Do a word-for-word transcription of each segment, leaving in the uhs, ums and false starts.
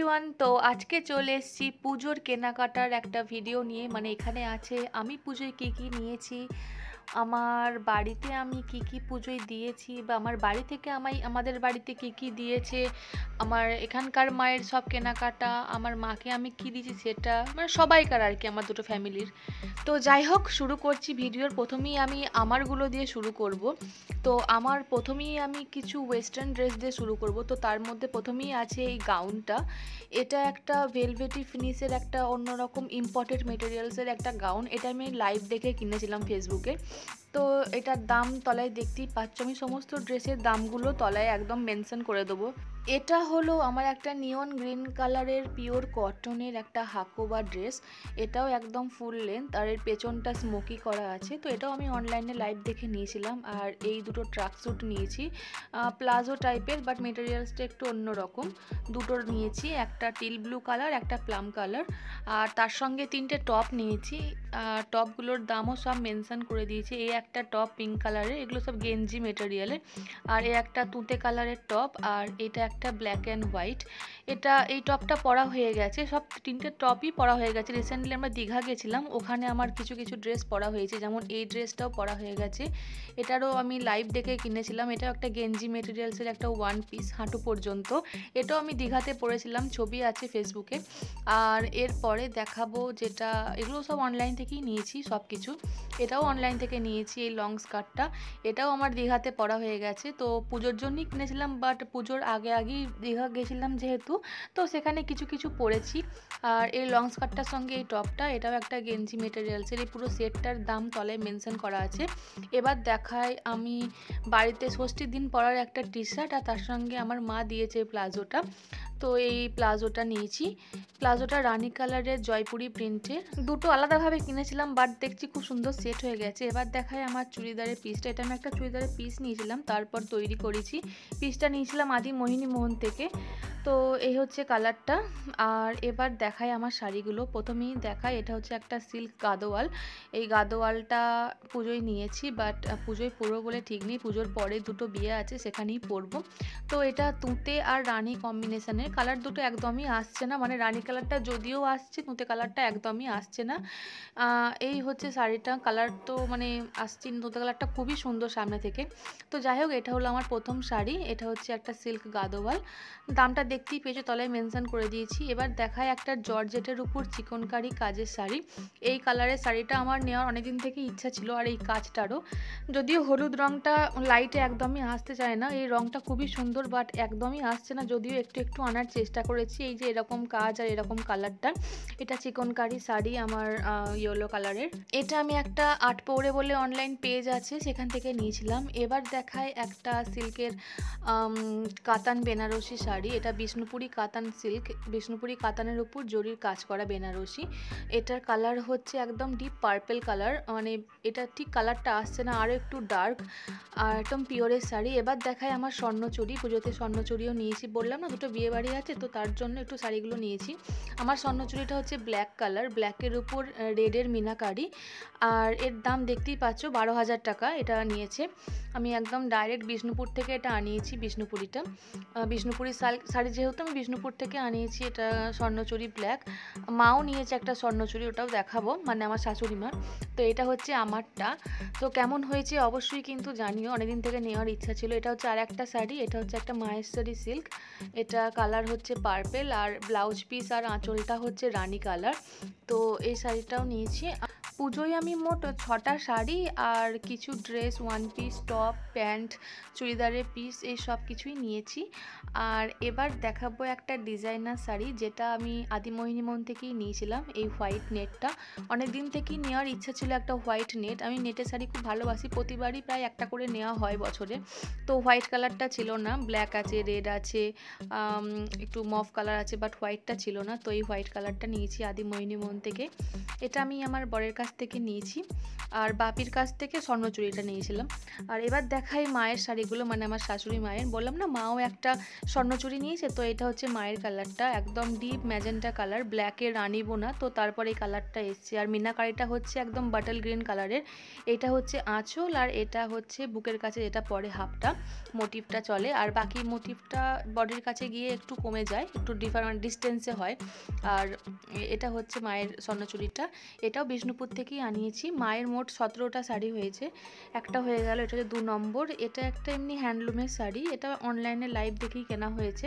Everyone, তো আজকে চলে এসেছি পুজোর কেনাকাটার একটা ভিডিও নিয়ে। মানে এখানে আছে আমি পুজোয় কী কী নিয়েছি, আমার বাড়িতে আমি কি কি পুজোয় দিয়েছি, বা আমার বাড়ি থেকে আমায় আমাদের বাড়িতে কি কি দিয়েছে, আমার এখানকার মায়ের সব কেনাকাটা, আমার মাকে আমি কি দিয়েছি সেটা, মানে সবাইকার আর কি, আমার দুটো ফ্যামিলির। তো যাই হোক, শুরু করছি। ভিডিওর প্রথমেই আমি আমারগুলো দিয়ে শুরু করব। তো আমার প্রথমেই আমি কিছু ওয়েস্টার্ন ড্রেস দিয়ে শুরু করব। তো তার মধ্যে প্রথমেই আছে এই গাউনটা। এটা একটা ভেলভেটি ফিনিশের একটা অন্যরকম ইম্পর্টেন্ট মেটেরিয়ালসের একটা গাউন। এটা আমি লাইভ দেখে কিনেছিলাম ফেসবুকে। তো এটার দাম তলায় দেখতেই পাচ্ছ, আমি সমস্ত ড্রেসের দামগুলো তলায় একদম মেনশন করে দেবো। এটা হলো আমার একটা নিয়ন গ্রিন কালারের পিওর কটনের একটা হাকোবা ড্রেস। এটাও একদম ফুল লেন্থ, আর এর পেছনটা স্মোকি করা আছে। তো এটাও আমি অনলাইনে লাইভ দেখে নিয়েছিলাম। আর এই দুটো ট্রাক স্যুট নিয়েছি, প্লাজো টাইপের, বাট মেটেরিয়ালসটা একটু অন্যরকম। দুটো নিয়েছি, একটা টিল ব্লু কালার, একটা প্লাম কালার। আর তার সঙ্গে তিনটে টপ নিয়েছি। টপগুলোর দামও সব মেনশন করে দিয়েছি। এই একটা টপ পিঙ্ক কালারের, এগুলো সব গেঞ্জি মেটেরিয়ালের। আর এই একটা তুঁতে কালারের টপ, আর এটা একটা ব্ল্যাক অ্যান্ড হোয়াইট। এটা এই টপটা পরা হয়ে গেছে, সব তিনটে টপই পরা হয়ে গেছে। রিসেন্টলি আমরা দীঘা গেছিলাম, ওখানে আমার কিছু কিছু ড্রেস পরা হয়েছে, যেমন এই ড্রেসটাও পরা হয়ে গেছে। এটারও আমি লাইভ দেখে কিনেছিলাম। এটাও একটা গেঞ্জি মেটেরিয়ালসের একটা ওয়ান পিস, হাঁটু পর্যন্ত। এটাও আমি দীঘাতে পরেছিলাম, ছবি আছে ফেসবুকে। আর এরপরে দেখাবো যেটা, এগুলো সব অনলাইন থেকেই নিয়েছি সব কিছু। এটাও অনলাইন থেকে নিয়েছি, এই লং স্কার্টটা। এটাও আমার দীঘাতে পরা হয়ে গেছে। তো পুজোর জন্যই কিনেছিলাম, বাট পুজোর আগে আগেই দীঘা গেছিলাম যেহেতু, তো সেখানে কিছু কিছু পরেছি। আর এই লং স্কার্টটার সঙ্গে এই টপটা, এটাও একটা গেঞ্জি মেটেরিয়ালসের। এই পুরো সেটটার দাম তলায় মেনশন করা আছে। এবার দেখাই আমি বাড়িতে ষষ্ঠীর দিন পরার একটা টি শার্ট, আর তার সঙ্গে আমার মা দিয়েছে প্লাজোটা। তো এই প্লাজোটা নিয়েছি। প্লাজোটা রানী কালারের জয়পুরি প্রিন্টের। দুটো আলাদাভাবে কিনেছিলাম, বাট দেখছি খুব সুন্দর সেট হয়ে গেছে। এবার দেখায় আমার চুড়িদারের পিসটা। এটা আমি একটা চুড়িদারের পিস নিয়েছিলাম, তারপর তৈরি করেছি। পিসটা নিয়েছিলাম আদি মোহিনী মোহন থেকে। তো এই হচ্ছে কালারটা। আর এবার দেখায় আমার শাড়িগুলো। প্রথমেই দেখায়, এটা হচ্ছে একটা সিল্ক গাদোয়াল। এই গাদোয়ালটা পুজোয় নিয়েছি, বাট পুজোয় পরবো বলে ঠিক নেই। পুজোর পরে দুটো বিয়ে আছে, সেখানেই পরবো। তো এটা তুঁতে আর রানী কম্বিনেশনের। কালার দুটো একদমই আসছে না, মানে রানী কালারটা যদিও আসছে, তুঁতে কালারটা একদমই আসছে না। এই হচ্ছে শাড়িটা। কালার তো মানে আসছে, তুঁতে কালারটা খুবই সুন্দর সামনে থেকে। তো যাই হোক, এটা হলো আমার প্রথম শাড়ি। এটা হচ্ছে একটা সিল্ক গাদোয়াল। দামটা দেখতেই পেয়েছো, তলায় মেনশন করে দিয়েছি। এবার দেখায় একটা জর্জেটের উপর চিকনকারি কাজের শাড়ি। এই কালারের শাড়িটা আমার নেওয়ার অনেকদিন থেকে ইচ্ছা ছিল, আর এই কাজটারও। যদিও হলুদ রঙটা লাইটে একদমই আসতে চায় না, এই রঙটা খুবই সুন্দর, বাট একদমই আসছে না। যদিও একটু একটু আনার চেষ্টা করেছি। এই যে এরকম কাজ আর এরকম কালারটা, এটা চিকনকারি শাড়ি আমার ইয়েলো কালারের। এটা আমি একটা আট পৌরে বলে অনলাইন পেজ আছে, সেখান থেকে নিয়েছিলাম। এবার দেখায় একটা সিল্কের কাতান বেনারসি শাড়ি। এটা বিষ্ণুপুরি কাতান সিল্ক, বিষ্ণুপুরি কাতানের উপর জরির কাজ করা বেনারসি। এটার কালার হচ্ছে একদম ডিপ পার্পেল কালার, মানে এটা ঠিক কালারটা আসছে না, আরও একটু ডার্ক, আর একদম পিওরের শাড়ি। এবার দেখায় আমার স্বর্ণচুরি। পুজোতে স্বর্ণচুরিও নিয়েছি, বললাম না দুটো বিয়ে বাড়ি আছে, তো তার জন্য একটু শাড়িগুলো নিয়েছি। আমার স্বর্ণচুরিটা হচ্ছে ব্ল্যাক কালার, ব্ল্যাকের উপর রেডের মিনাকারি। আর এর দাম দেখতেই পাচ্ছ, বারো হাজার টাকা এটা নিয়েছে। আমি একদম ডাইরেক্ট বিষ্ণুপুর থেকে এটা আনিয়েছি, বিষ্ণুপুরিটা। বিষ্ণুপুরি শাড়ি যেহেতু, আমি বিষ্ণুপুর থেকে আনিয়েছি। এটা স্বর্ণচুরি ব্ল্যাক। মাও নিয়েছে একটা স্বর্ণচুরি, ওটাও দেখাবো, মানে আমার শাশুড়ি মা। তো এটা হচ্ছে আমারটা। তো কেমন হয়েছে অবশ্যই কিন্তু জানিও, অনেকদিন থেকে নেওয়ার ইচ্ছা ছিল। এটা হচ্ছে আর একটা শাড়ি, এটা হচ্ছে একটা মাহেশ্বরী সিল্ক। এটা কালার হচ্ছে পার্পেল, আর ব্লাউজ পিস আর আঁচলটা হচ্ছে রানী কালার। তো এই শাড়িটাও নিয়েছি। পুজোয় আমি মোট ছটা শাড়ি আর কিছু dress, one piece, top, pant, চুড়িদারের পিস, এই সব কিছুই নিয়েছি। আর এবার দেখাবো একটা ডিজাইনার শাড়ি, যেটা আমি আদি মোহিনী মোহন থেকেই নিয়েছিলাম। এই হোয়াইট নেটটা অনেক দিন থেকেই নেওয়ার ইচ্ছা ছিল, একটা হোয়াইট নেট। আমি নেটের শাড়ি খুব ভালোবাসি, প্রতিবারই প্রায় একটা করে নেওয়া হয় বছরে। তো হোয়াইট কালারটা ছিল না, ব্ল্যাক আছে, রেড আছে, একটু মফ কালার আছে, বাট হোয়াইটটা ছিল না। তো এই হোয়াইট কালারটা নিয়েছি আদি মোহিনী মোহন থেকে। এটা আমি আমার বরের কাছ কাছ থেকে নিয়েছি, আর বাপির কাছ থেকে স্বর্ণচুড়িটা নিয়েছিলাম। আর এবার দেখাই মায়ের শাড়িগুলো, মানে আমার শাশুড়ি মায়ের। বললাম না মাও একটা স্বর্ণচুড়ি নিয়েছে, তো এটা হচ্ছে মায়ের কালারটা, একদম ডিপ ম্যাজেন্টা কালার, ব্ল্যাকের রানী বোনা, তো তারপর এই কালারটা এসছে। আর মিনাকারিটা হচ্ছে একদম বাটল গ্রিন কালারের। এটা হচ্ছে আঁচল, আর এটা হচ্ছে বুকের কাছে যেটা পরে হাফটা মোটিভটা চলে, আর বাকি মোটিভটা বডির কাছে গিয়ে একটু কমে যায়, একটু ডিফারেন্ট ডিস্টেন্সে হয়। আর এটা হচ্ছে মায়ের স্বর্ণচুড়িটা, এটাও বিষ্ণুপুর থেকেই আনিয়েছি। মায়ের মোট সতেরোটা শাড়ি হয়েছে, একটা হয়ে গেল, এটা হচ্ছে দু নম্বর। এটা একটা এমনি হ্যান্ডলুমের শাড়ি, এটা অনলাইনে লাইভ দেখেই কেনা হয়েছে।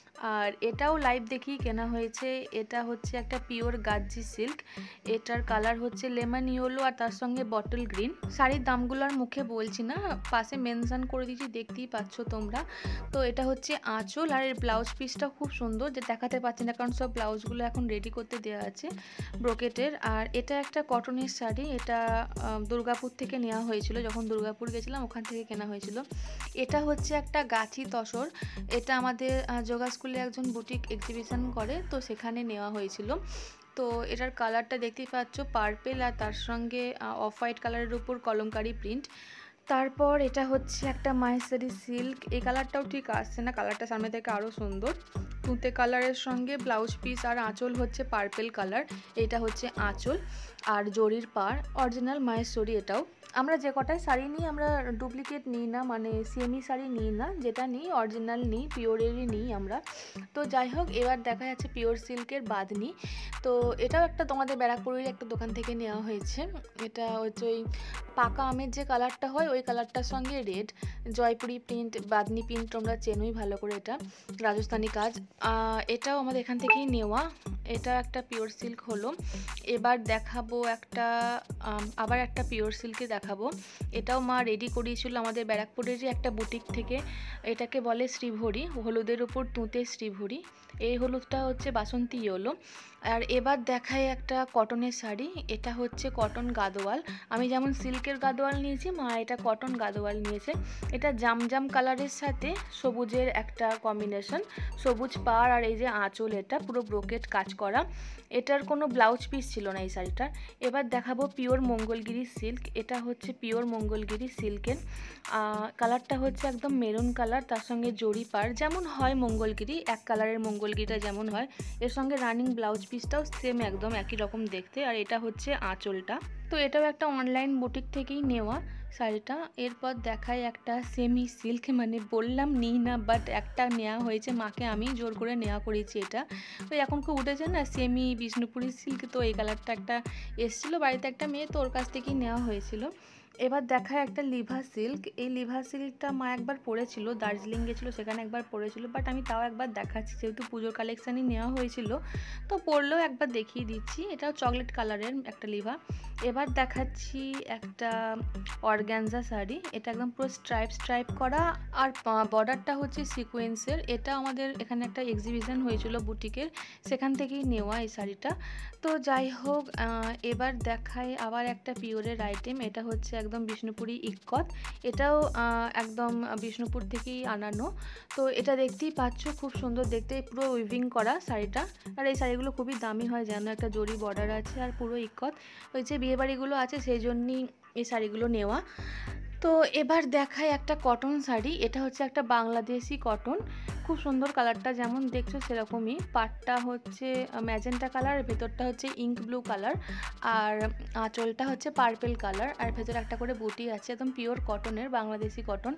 আর এটাও লাইভ দেখেই কেনা হয়েছে। এটা হচ্ছে একটা পিওর গাজ্জি সিল্ক, এটার কালার হচ্ছে লেমন ইয়েলো আর তার সঙ্গে বটল গ্রিন। শাড়ির দামগুলো আর মুখে বলছি না, পাশে মেনশন করে দিয়েছি, দেখতেই পাচ্ছ তোমরা। তো এটা হচ্ছে আঁচল, আর এর ব্লাউজ পিসটা খুব সুন্দর, যে দেখাতে পাচ্ছি না কারণ সব ব্লাউজগুলো এখন রেডি করতে দেওয়া আছে ব্রোকেটের। আর এটা একটা কটনের শাড়ি, এটা দুর্গাপুর থেকে নেওয়া হয়েছিল, যখন দুর্গাপুর গেছিলাম ওখান থেকে কেনা হয়েছিল। এটা হচ্ছে একটা গাছি তসর, এটা আমাদের যোগা স্কুলে একজন বুটিক এক্সিবিশন করে, তো সেখানে নেওয়া হয়েছিল। তো এটার কালারটা দেখতেই পাচ্ছ পার্পেল, আর তার সঙ্গে অফ হোয়াইট কালারের উপর কলমকারি প্রিন্ট। তারপর এটা হচ্ছে একটা মাহেশ্বরী সিল্ক, এই কালারটাও ঠিক আসছে না, কালারটা সামনে থেকে আরও সুন্দর। তুঁতে কালারের সঙ্গে ব্লাউজ পিস আর আঁচল হচ্ছে পার্পেল কালার, এটা হচ্ছে আঁচল। আর জরির পাড় অরিজিনাল মাহেশ্বরী। এটাও আমরা যে কটায় শাড়ি নিই আমরা ডুপ্লিকেট নিই না, মানে সেমি শাড়ি নিই না, যেটা নিই অরিজিনাল নিই, পিওরেরই নিই আমরা। তো যাই হোক, এবার দেখা যাচ্ছে পিওর সিল্কের বাঁধনি। তো এটাও একটা তোমাদের ব্যারাকপুরের একটা দোকান থেকে নেওয়া হয়েছে। এটা হচ্ছে ওই পাকা আমের যে কালারটা হয় ওই কালারটার সঙ্গে red Jaipuri print, bandhani print তোমরা চেনোই ভালো করে, এটা রাজস্থানি কাজ। এটাও আমাদের এখান থেকেই নেওয়া, এটা একটা পিওর সিল্ক হলো। এবার দেখাবো একটা আবার একটা পিওর সিল্কে দেখাবো, এটাও মা রেডি করিয়েছিল আমাদের ব্যারাকপুরেরই একটা বুটিক থেকে। এটাকে বলে শ্রীভরি, হলুদের উপর তুঁতে শ্রীভরি। এই হলুদটা হচ্ছে বাসন্তী ইয়েলো। আর এবার দেখায় একটা কটনের শাড়ি, এটা হচ্ছে কটন গাদোয়াল। আমি যেমন সিল্কের গাদোয়াল নিয়েছি, মা এটা কটন গাদোয়াল নিয়েছে। এটা জামজাম কালারের সাথে সবুজের একটা কম্বিনেশন, সবুজ পাড় আর এই যে আঁচল, এটা পুরো ব্রোকেট কাজ করা। এটার কোনো ব্লাউজ পিস ছিল না এই শাড়িটার। এবার দেখাবো পিওর মঙ্গলগিরি সিল্ক, এটা হচ্ছে পিওর মঙ্গলগিরি সিল্কের। কালারটা হচ্ছে একদম মেরুন কালার, তার সঙ্গে জরি পাড় যেমন হয় মঙ্গলগিরি, এক কালারের মঙ্গলগিরিটা যেমন হয়, এর সঙ্গে রানিং ব্লাউজ পিসটাও সেম একদম একই রকম দেখতে। আর এটা হচ্ছে আঁচলটা। তো এটাও একটা অনলাইন বুটিক থেকেই নেওয়া শাড়িটা। এরপর দেখায় একটা সেমি সিল্ক, মানে বললাম নিই না, বাট একটা নেওয়া হয়েছে, মাকে আমি জোর করে নেওয়া করেছি। এটা ওই এখন খুব উঠেছে না সেমি বিষ্ণুপুরি সিল্ক, তো এই কালারটা একটা এসেছিলো বাড়িতে একটা মেয়ে, তো ওর কাছ থেকেই নেওয়া হয়েছিল। এবার দেখায় একটা লিভা সিল্ক, এই লিভা সিল্কটা মা একবার পরেছিল, দার্জিলিং গেছিলো সেখানে একবার পরেছিল, বাট আমি তাও একবার দেখাচ্ছি যেহেতু পুজোর কালেকশানই নেওয়া হয়েছিল, তো পরলেও একবার দেখিয়ে দিচ্ছি। এটাও চকলেট কালারের একটা লিভা। এবার দেখাচ্ছি একটা অর্গ্যানজা শাড়ি, এটা একদম পুরো স্ট্রাইপ স্ট্রাইপ করা, আর বর্ডারটা হচ্ছে সিকোয়েন্সের। এটা আমাদের এখানে একটা এক্সিবিশন হয়েছিল বুটিকের, সেখান থেকেই নেওয়া এই শাড়িটা। তো যাই হোক, এবার দেখাই আবার একটা পিওরের আইটেম, এটা হচ্ছে একদম বিষ্ণুপুরি ইক্কত, এটাও একদম বিষ্ণুপুর থেকেই আনানো। তো এটা দেখতেই পাচ্ছ খুব সুন্দর দেখতে, পুরো উইভিং করা শাড়িটা। আর এই শাড়িগুলো খুবই দামি হয়, যেন একটা জরি বর্ডার আছে আর পুরো ইক্কত, ওই যে বিয়েবাড়িগুলো আছে সেই জন্যই এই শাড়িগুলো নেওয়া। তো এবার দেখায় একটা কটন শাড়ি, এটা হচ্ছে একটা বাংলাদেশি কটন, খুব সুন্দর কালারটা যেমন দেখছো সেরকমই। পাটটা হচ্ছে ম্যাজেন্টা কালার, ভেতরটা হচ্ছে ইঙ্ক ব্লু কালার, আর আঁচলটা হচ্ছে পার্পেল কালার, আর ভেতরে একটা করে বুটি আছে, একদম পিওর কটনের বাংলাদেশি কটন।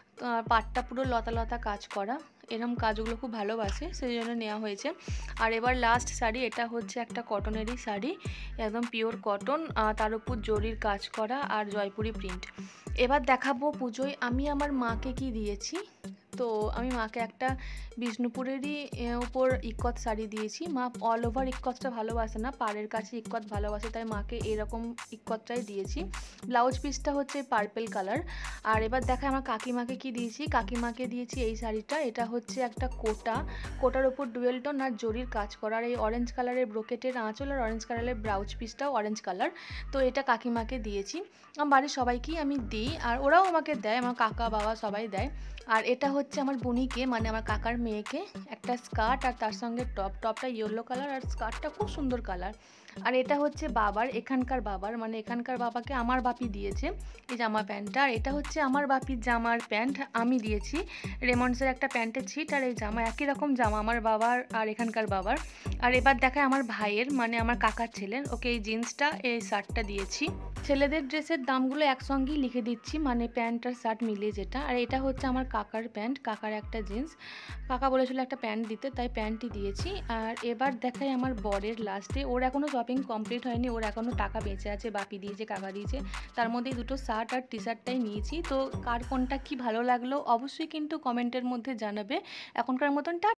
পাটটা পুরো লতা লতা কাজ করা, এরকম কাজগুলো খুব ভালোবাসে সেই জন্য নেওয়া হয়েছে। আর এবার লাস্ট শাড়ি, এটা হচ্ছে একটা কটনেরই শাড়ি, একদম পিওর কটন, তার উপর জরির কাজ করা আর জয়পুরি প্রিন্ট। এবার দেখাবো পুজোয় আমি আমার মাকে কি দিয়েছি। তো আমি মাকে একটা বিষ্ণুপুরেরই উপর ইক্কত শাড়ি দিয়েছি। মা অল ওভার ইক্কতটা ভালোবাসে না, পাড়ের কাছে ইক্কত ভালোবাসে, তাই মাকে এরকম ইক্কতটাই দিয়েছি। ব্লাউজ পিসটা হচ্ছে পার্পেল কালার। আর এবার দেখা আমার কাকিমাকে কি দিয়েছি, কাকিমাকে দিয়েছি এই শাড়িটা, এটা হচ্ছে একটা কোটা, কোটার উপর ডুয়েল টোন আর জরির কাজ করা, আর এই অরেঞ্জ কালারের ব্রোকেটের আঁচল আর অরেঞ্জ কালারের ব্লাউজ পিসটাও অরেঞ্জ কালার। তো এটা কাকিমাকে দিয়েছি। আমার বাড়ির সবাইকেই আমি দিই, আর ওরাও আমাকে দেয়, আমার কাকা বাবা সবাই দেয়। আর এটা হচ্ছে আমার বুনিকে, মানে আমার কাকার মেয়েকে একটা স্কার্ট আর তার সঙ্গে টপ। টপটা ইয়েলো কালার আর স্কার্টটা খুব সুন্দর কালার। আর এটা হচ্ছে বাবার, এখানকার বাবার, মানে এখানকার বাবাকে আমার বাপি দিয়েছে এই জামা প্যান্টটা। আর এটা হচ্ছে আমার বাপির জামার প্যান্ট, আমি দিয়েছি রেমন্ডসের একটা প্যান্টের ছিট আর এই জামা, একই রকম জামা আমার বাবার আর এখানকার বাবার। আর এবার দেখায় আমার ভাইয়ের, মানে আমার কাকার ছেলের, ওকে এই জিন্সটা এই শার্টটা দিয়েছি। ছেলেদের ড্রেসের দামগুলো একসঙ্গেই লিখে দিচ্ছি, মানে প্যান্ট আর শার্ট মিলিয়ে যেটা। আর এটা হচ্ছে আমার কাকার প্যান্ট, কাকার একটা জিন্স, কাকা বলেছিল একটা প্যান্ট দিতে, তাই প্যান্টই দিয়েছি। আর এবার দেখাই আমার বরের লাস্টে, ওর এখনও শপিং কমপ্লিট হয়নি, ওর এখনও টাকা বেঁচে আছে, বাপি দিয়েছে কাকা দিয়েছে, তার মধ্যে দুটো শার্ট আর টি শার্টটাই নিয়েছি। তো কার কোনটা কি ভালো লাগলো অবশ্যই কিন্তু কমেন্টের মধ্যে জানাবে। এখনকার মতন টা